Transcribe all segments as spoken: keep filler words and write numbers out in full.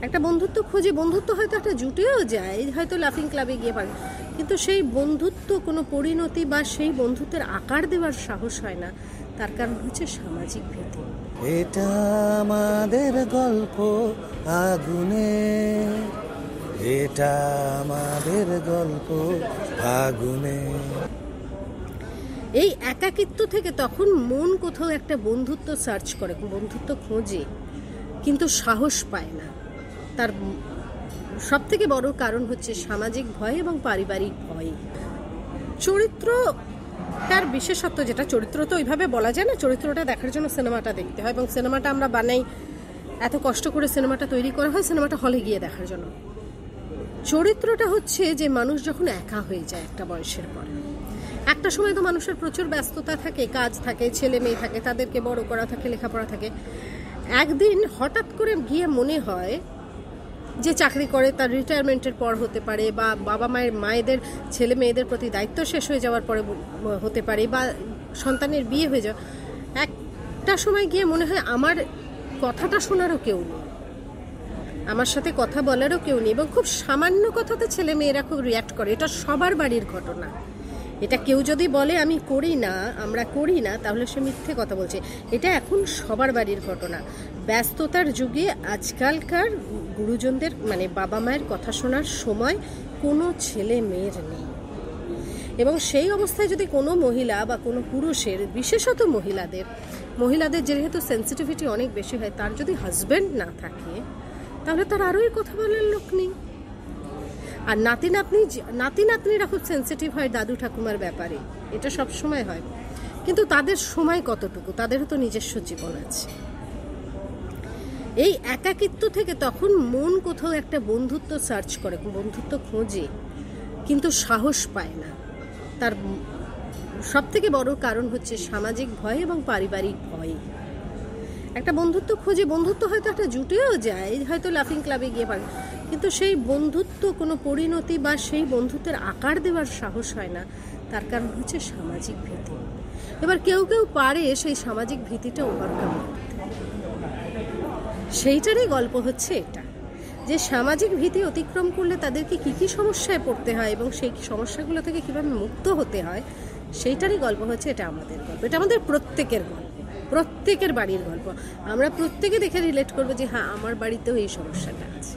একটা বন্ধুত্ব খুঁজে, বন্ধুত্ব হয়তো একটা জুটেও যায়, হয়তো লাফিং ক্লাবে গিয়ে পারে, কিন্তু সেই বন্ধুত্ব কোনো পরিণতি বা সেই বন্ধুত্বের আকার দেওয়ার সাহস হয় না। তার কারণ হচ্ছে সামাজিক ভীতি। এটা আমাদের গল্প আগুনে, এটা আমাদের গল্প আগুনে। এই একাকিত্ব থেকে তখন মন কোথাও একটা বন্ধুত্ব সার্চ করে, বন্ধুত্ব খোঁজে, কিন্তু সাহস পায় না। তার সব থেকে বড় কারণ হচ্ছে সামাজিক ভয় এবং পারিবারিক ভয়। চরিত্র তার বিশেষত্ব যেটা, চরিত্র তো ওইভাবে বলা যায় না, চরিত্রটা দেখার জন্য সিনেমাটা দেখতে হয়, এবং সিনেমাটা আমরা বানাই, এত কষ্ট করে সিনেমাটা তৈরি করা হয় সিনেমাটা হলে গিয়ে দেখার জন্য। চরিত্রটা হচ্ছে যে মানুষ যখন একা হয়ে যায় একটা বয়সের পর, একটা সময় তো মানুষের প্রচুর ব্যস্ততা থাকে, কাজ থাকে, ছেলে মেয়ে থাকে, তাদেরকে বড় করা থাকে, লেখাপড়া থাকে। একদিন হঠাৎ করে গিয়ে মনে হয় যে চাকরি করে, তার রিটায়ারমেন্টের পর হতে পারে, বা বাবা মায়ের মায়েদের ছেলে মেয়েদের প্রতি দায়িত্ব শেষ হয়ে যাওয়ার পরে হতে পারে, বা সন্তানের বিয়ে হয়ে যাওয়া, একটা সময় গিয়ে মনে হয় আমার কথাটা শোনারও কেউ নেই, আমার সাথে কথা বলারও কেউ নেই, এবং খুব সামান্য কথাতে ছেলে মেয়েরা খুব রিয়্যাক্ট করে। এটা সবার বাড়ির ঘটনা। এটা কেউ যদি বলে আমি করি না, আমরা করি না, তাহলে সে মিথ্যে কথা বলছে। এটা এখন সবার বাড়ির ঘটনা। ব্যস্ততার যুগে আজকালকার গুরুজনদের মানে বাবা মায়ের কথা শোনার সময় কোনো ছেলে মেয়ের নেই, এবং সেই অবস্থায় যদি কোনো মহিলা বা কোনো পুরুষের, বিশেষত মহিলাদের মহিলাদের যেহেতু সেন্সিটিভিটি অনেক বেশি হয়, তার যদি হাজব্যান্ড না থাকে তাহলে তার আরোই কথা বলার লোক নেই। আর নাতি নাতনি নাতি নাতনিরা খুব সেন্সিটিভ হয় দাদু ঠাকুমার ব্যাপারে, এটা সব সময় হয়, কিন্তু তাদের সময় কতটুকু, তাদেরও তো নিজস্ব জীবন আছে। এই একাকিত্ব থেকে তখন মন কোথাও একটা বন্ধুত্ব সার্চ করে, বন্ধুত্ব খোঁজে, কিন্তু সাহস পায় না। তার সব থেকে বড় কারণ হচ্ছে সামাজিক ভয় এবং পারিবারিক ভয়। একটা বন্ধুত্ব খুঁজে, বন্ধুত্ব হয়তো একটা জুটেও যায়, হয়তো লাফিং ক্লাবে গিয়ে পারে, কিন্তু সেই বন্ধুত্ব কোনো পরিণতি বা সেই বন্ধুত্বের আকার দেওয়ার সাহস হয় না। তার কারণ হচ্ছে সামাজিক ভীতি। এবার কেউ কেউ পারে সেই সামাজিক ভীতিটা ওভারকাম করতে, সেইটারই গল্প হচ্ছে এটা, যে সামাজিক ভীতি অতিক্রম করলে তাদেরকে কী কী সমস্যায় পড়তে হয় এবং সেই সমস্যাগুলো থেকে কীভাবে মুক্ত হতে হয়, সেইটারই গল্প হচ্ছে এটা আমাদের গল্প। এটা আমাদের প্রত্যেকের গল্প, প্রত্যেকের বাড়ির গল্প। আমরা প্রত্যেকে দেখে রিলেট করবো যে হ্যাঁ আমার বাড়িতেও এই সমস্যাটা আছে।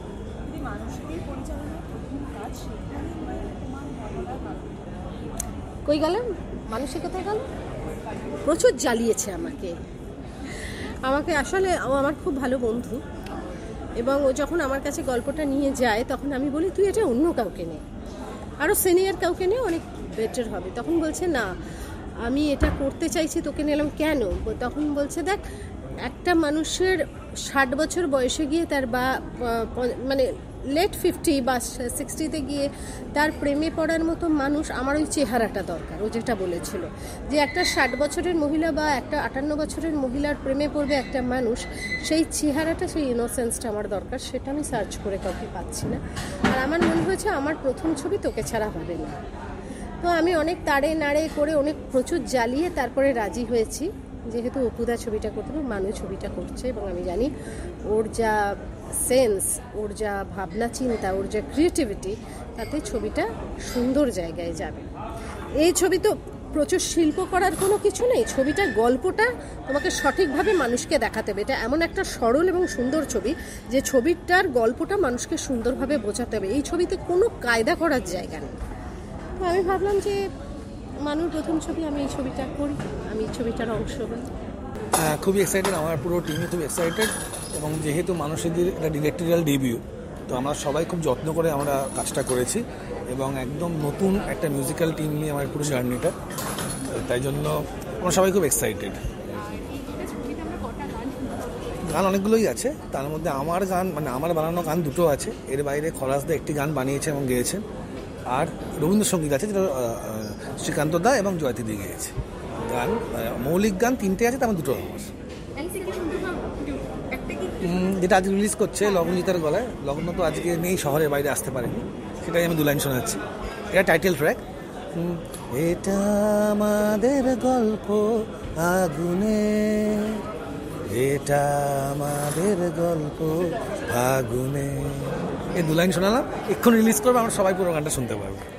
কই গেলাম, মানুষের কোথায় গেল? প্রচুর জ্বালিয়েছে আমাকে আমাকে আসলে ও আমার খুব ভালো বন্ধু, এবং ও যখন আমার কাছে গল্পটা নিয়ে যায় তখন আমি বলি তুই এটা অন্য কাউকে নে, আরও সিনিয়র কাউকে নে, অনেক বেটার হবে। তখন বলছে না আমি এটা করতে চাইছি, তোকে নিলাম। কেন? তখন বলছে দেখ, একটা মানুষের ষাট বছর বয়সে গিয়ে তার বা মানে লেট ফিফটি বা সিক্সটিতে গিয়ে তার প্রেমে পড়ার মতো মানুষ আমার ওই চেহারাটা দরকার। ও যেটা বলেছিল যে একটা ষাট বছরের মহিলা বা একটা আটান্ন বছরের মহিলার প্রেমে পড়বে একটা মানুষ, সেই চেহারাটা, সেই ইনোসেন্সটা আমার দরকার। সেটা আমি সার্চ করে কাউকে পাচ্ছি না। আর আমার মনে হয়েছে আমার প্রথম ছবি তোকে ছাড়া হবে না। তো আমি অনেক তাড়ে নাড়ে করে অনেক প্রচুর জ্বালিয়ে তারপরে রাজি হয়েছি, যেহেতু অপুদা ছবিটা করতে হবে, মানুষ ছবিটা করছে, এবং আমি জানি ওর যা সেন্স, ওর যা ভাবনা চিন্তা, ওর যা ক্রিয়েটিভিটি, তাতে ছবিটা সুন্দর জায়গায় যাবে। এই ছবি তো প্রচুর শিল্প করার কোনো কিছু নেই, ছবিটার গল্পটা তোমাকে সঠিকভাবে মানুষকে দেখাতে হবে। এটা এমন একটা সরল এবং সুন্দর ছবি যে ছবিটার গল্পটা মানুষকে সুন্দরভাবে বোঝাতে হবে। এই ছবিতে কোনো কায়দা করার জায়গা নেই। তো আমি ভাবলাম যে মানুষ প্রথম ছবি, আমি এই ছবিটা করি, আমি এই ছবিটার অংশ হই। খুবই এক্সাইটেড, আমার পুরো টিমই খুব এক্সাইটেড, এবং যেহেতু মানুষের একটা ডিরেক্টরিয়াল ডেবিউ, তো আমরা সবাই খুব যত্ন করে আমরা কাজটা করেছি, এবং একদম নতুন একটা মিউজিক্যাল টিম নিয়ে আমার পুরো জার্নিটা, তাই জন্য আমরা সবাই খুব এক্সাইটেড। গান অনেকগুলোই আছে, তার মধ্যে আমার গান মানে আমার বানানো গান দুটো আছে, এর বাইরে খরাসদা একটি গান বানিয়েছে এবং গেয়েছেন, আর রবীন্দ্রসঙ্গীত আছে যেটা শ্রীকান্ত দা এবং জয়তিদি গেয়েছে। গান মৌলিক গান তিনটে আছে, তার দুটো আমার, যেটা আজকে রিলিজ করছে লগ্নজিতার গলায়। লগ্ন তো আজকে নেই, শহরের বাইরে আসতে পারেনি, সেটাই আমি দু লাইন শোনাচ্ছি। এটা টাইটেল ট্র্যাক। এটা আমাদের গল্প আগুনে, এটা আমাদের গল্প ফাগুনে। এই দু লাইন শোনালাম, এক্ষুনি রিলিজ করবে, আমরা সবাই পুরো গানটা শুনতে পারবো।